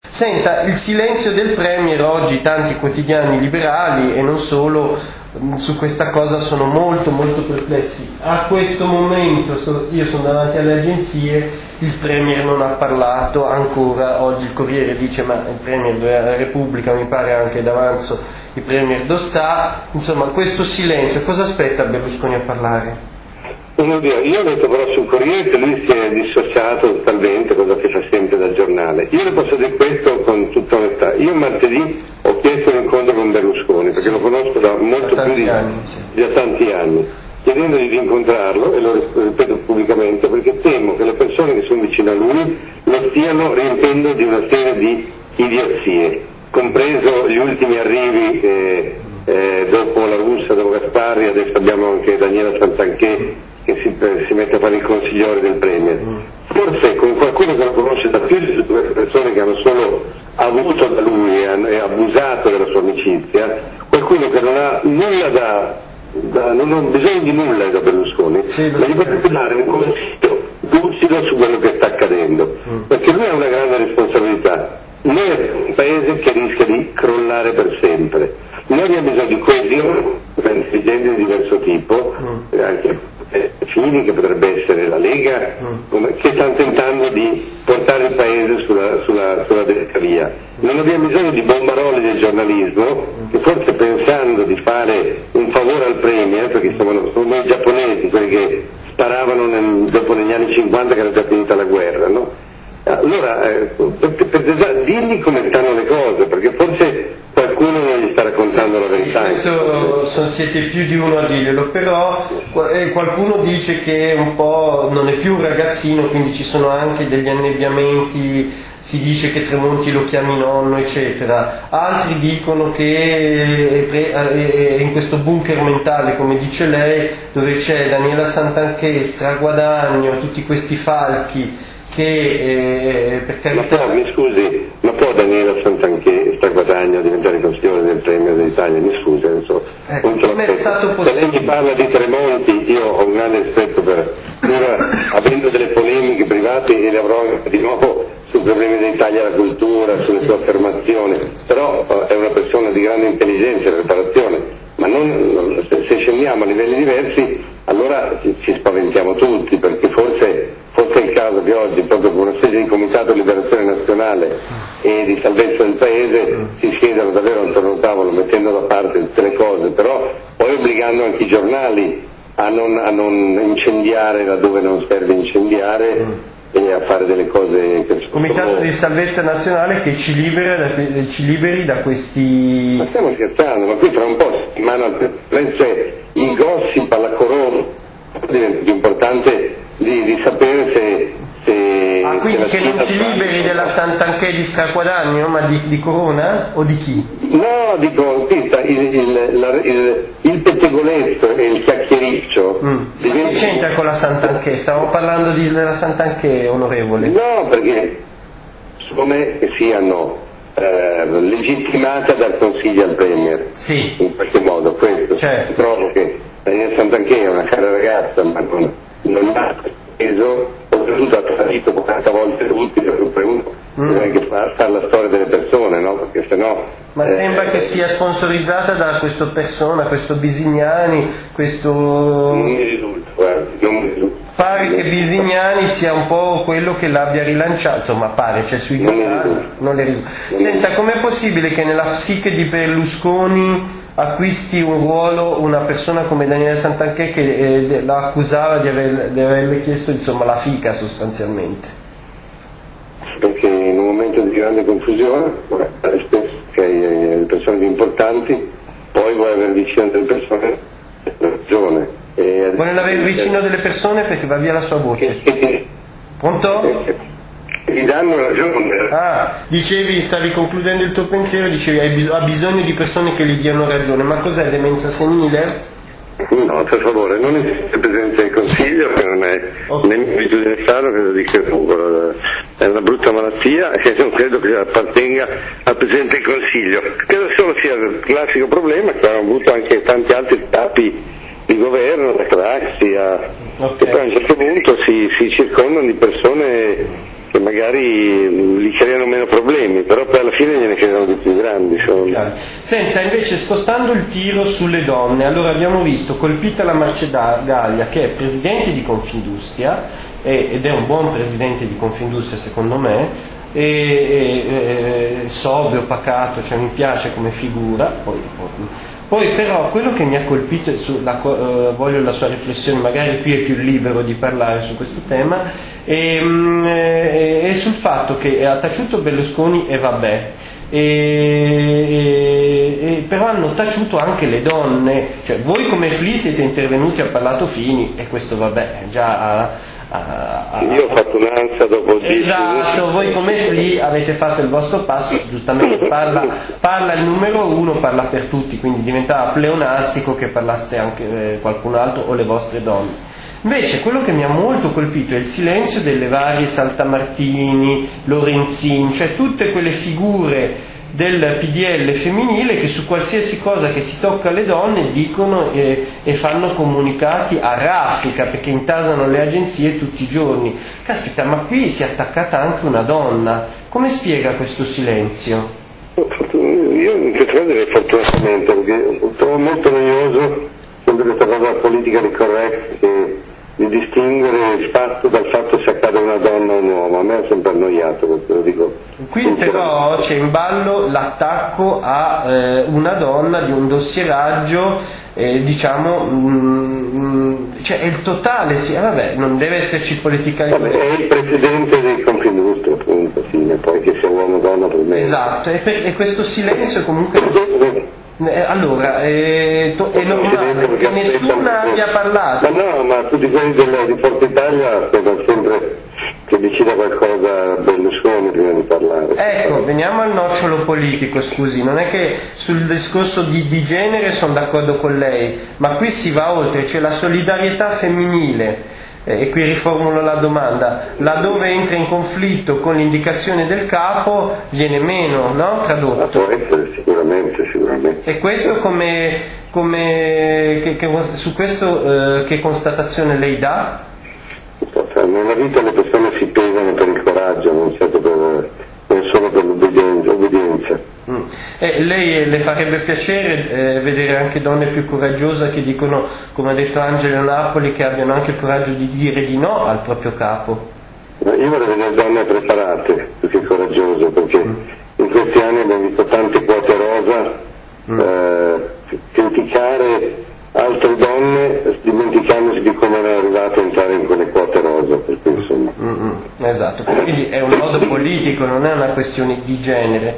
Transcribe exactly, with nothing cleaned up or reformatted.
Senta, il silenzio del Premier oggi, tanti quotidiani liberali e non solo, su questa cosa sono molto molto perplessi. A questo momento io sono davanti alle agenzie, il Premier non ha parlato ancora. Oggi il Corriere dice ma il Premier della Repubblica, mi pare anche d'Avanzo, il Premier dove sta? Insomma, questo silenzio, cosa aspetta Berlusconi a parlare? Io ho detto però sul Corriere che lui si è dissociato totalmente, cosa che fa sempre dal giornale. Io le posso dire questo con tutta onestà. Io martedì ho chiesto un incontro con Berlusconi, perché lo conosco da molto da più di, anni, sì. da tanti anni, chiedendogli di incontrarlo, e lo ripeto pubblicamente, perché temo che le persone che sono vicino a lui lo stiano riempendo di una serie di idiozie, compreso gli ultimi arrivi eh, eh, dopo la Russa, dopo Gasparri, adesso abbiamo anche Daniela Santanchè che si, si mette a fare il consigliere del Premier. Forse con qualcuno che lo conosce da più di due persone che hanno solo avuto da lui e abusato della sua amicizia, qualcuno che non ha nulla da, da non ha bisogno di nulla da Berlusconi, sì, ma gli potrebbe dare un consiglio lucido su quello che sta accadendo, mm. perché lui ha una grande responsabilità. Noi è un paese che rischia di crollare per sempre. Noi abbiamo bisogno di coesione per intelligenti di diverso tipo, mm. anche eh, Fini, che potrebbe essere la Lega, mm. come, che stanno tentando di portare il paese sulla, sulla, sulla dritta via. Non abbiamo bisogno di bombaroli del giornalismo, che forse pensando di fare un favore al Premier, perché siamo, sono i giapponesi quelli che sparavano nel, dopo negli anni cinquanta che era già finita la guerra, no? Allora, eh, per, per, per, digli come stanno le cose, perché forse qualcuno non gli sta raccontando sì, la verità. Sì, questo sono, siete più di uno a dirglielo, però eh, qualcuno dice che un po' non è più un ragazzino, quindi ci sono anche degli annebbiamenti, si dice che Tremonti lo chiami nonno, eccetera. Altri dicono che è, è, è in questo bunker mentale, come dice lei, dove c'è Daniela Santanchè, Straguadagno, tutti questi falchi che eh, per carità... Ma può, mi scusi, ma può Daniela Santanchè Straguadagno diventare consigliere del Premio d'Italia? Mi scusi, adesso eh, come è stato possibile? Se lei mi parla di Tremonti, io ho un grande rispetto per pur avendo delle polemiche private, e le avrò di nuovo sui problemi dell'Italia, la cultura, sulle sue affermazioni, però eh, è una persona di grande intelligenza e preparazione, ma non, se, se scendiamo a livelli diversi allora ci, ci spaventiamo tutti, perché forse, forse è il caso che oggi, proprio con una specie di comitato di liberazione nazionale e di salvezza del paese, si siedano davvero attorno a un tavolo mettendo da parte tutte le cose, però poi obbligando anche i giornali a non, a non incendiare laddove non serve incendiare e a fare delle cose che sono... Comitato di salvezza nazionale che ci, libera da, ci liberi da questi... Ma stiamo scherzando, ma qui tra un po' settimana c'è il gossip alla corona, diventa più importante di, di sapere se... se ah, quindi se che non ci liberi della Santanchè di Straguadagno, ma di, di Corona? O di chi? No, dico, il, il, la, il, il pettegolezzo e il chiacchiericcio. Mm. Che c'entra con la Santanchè? Stavamo parlando di, della Santanchè, onorevole. No, perché siccome siano eh, legittimata dal Consiglio al Premier, sì, in qualche modo, questo. Certo. Trovo che Daniela Santanchè è una cara ragazza, ma non, non ha preso, oltretutto ha tradito quaranta volte l'ultimo, uno mm. deve anche fare la storia delle persone, no? Perché sennò... Ma sembra eh, che sia sponsorizzata da questa persona, questo Bisignani, questo... Non mi risulta, guarda, non mi risulta. Pare che Bisignani sia un po' quello che l'abbia rilanciato, insomma pare, c'è sui canali, non le risulta. Senta, com'è possibile che nella psiche di Berlusconi acquisti un ruolo una persona come Daniele Santanchè che eh, la accusava di, aver, di averle chiesto insomma la fica sostanzialmente? Perché in un momento di grande confusione, spesso che hai le persone più importanti, poi vuoi avere vicino delle persone ragione. E vuole avere vicino delle persone perché va via la sua voce. Pronto? Gli danno ragione. Ah, dicevi, stavi concludendo il tuo pensiero, dicevi hai ha bisogno di persone che gli diano ragione. Ma cos'è, demenza senile? No, per favore, non esiste Presidente del Consiglio, che non è okay. né abitudine Stato, credo di che è una brutta malattia e non credo che appartenga al Presidente del Consiglio. Credo solo sia il classico problema che hanno avuto anche tanti altri capi di governo, da Craxi, a... okay. che poi a un certo punto si, si circondano di persone che magari li creano meno meno problemi, però poi alla fine gliene creano di più grandi. Insomma. Senta, invece spostando il tiro sulle donne, allora abbiamo visto colpita la Marcegaglia, che è presidente di Confindustria, ed è un buon presidente di Confindustria secondo me, e, e, e sobrio, pacato, cioè mi piace come figura. Poi, poi però quello che mi ha colpito, su la, uh, voglio la sua riflessione, magari qui è più libero di parlare su questo tema, e, e, e sul fatto che ha taciuto Berlusconi e vabbè, e, e, e però hanno taciuto anche le donne, cioè voi come F L I siete intervenuti, ha parlato Fini, e questo vabbè già ha, ha, ha, io ho fatto un'ansia dopo il esatto, voi come F L I avete fatto il vostro passo, giustamente parla, parla il numero uno, parla per tutti, quindi diventava pleonastico che parlaste anche eh, qualcun altro o le vostre donne. Invece quello che mi ha molto colpito è il silenzio delle varie Saltamartini, Lorenzin, cioè tutte quelle figure del P D L femminile che su qualsiasi cosa che si tocca alle donne dicono eh, e fanno comunicati a raffica, perché intasano le agenzie tutti i giorni. Caspita, ma qui si è attaccata anche una donna, come spiega questo silenzio? Io in questo caso direi fortunatamente, perché trovo molto noioso sempre questa cosa politica di correct, che di distinguere il fatto dal fatto se accade una donna o un uomo. A me è sempre annoiato, questo lo dico. Qui però c'è in ballo l'attacco a eh, una donna di un dossieraggio, eh, diciamo, mh, cioè è il totale, sì, eh, vabbè, non deve esserci politica. Vabbè, è il presidente di Confindustria, appunto, fine, poi che sia uomo o donna per me. Esatto, e, per, e questo silenzio comunque... Eh, allora, eh, to- è normale che nessuno abbia parlato. Ma no, ma tutti quelli della, di Forza Italia aspettano sempre che decida qualcosa Berlusconi prima di parlare. Ecco, veniamo al nocciolo politico, scusi, non è che sul discorso di, di genere sono d'accordo con lei, ma qui si va oltre, c'è la solidarietà femminile. E qui riformulo la domanda, laddove entra in conflitto con l'indicazione del capo viene meno, no? Tradotto. Ma può essere, sicuramente, sicuramente. E questo come, come che, che, su questo eh, che constatazione lei dà? Nella vita le persone si pesano per il coraggio, non, certo per, non solo per l'obbedienza. Mm. E lei le farebbe piacere eh, vedere anche donne più coraggiose che dicono, come ha detto Angelo Napoli, che abbiano anche il coraggio di dire di no al proprio capo? Ma io vorrei vedere donne preparate, più che coraggiose, perché mm. in questi anni abbiamo visto tante quote rosa, mm. eh, criticare altre donne dimenticandosi di come è arrivato a entrare in quelle quote rosa, per cui insomma. Mm-hmm. Esatto, quindi è un modo politico, non è una questione di genere.